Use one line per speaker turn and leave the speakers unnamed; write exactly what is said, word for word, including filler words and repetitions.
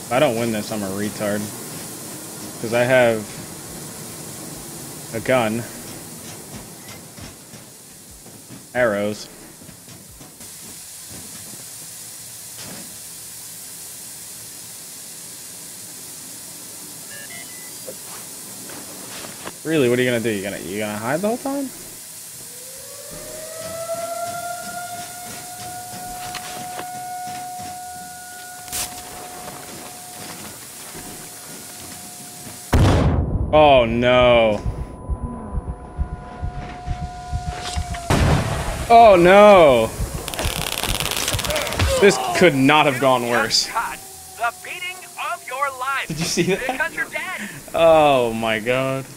If I don't win this, I'm a retard. Because I have a gun, arrows, really, what are you gonna do? You gonna you gonna hide the whole time? Oh no. Oh no. This could not have gone worse.
The beating of your life.
Did you see that?
Because you're dead.
Oh my god.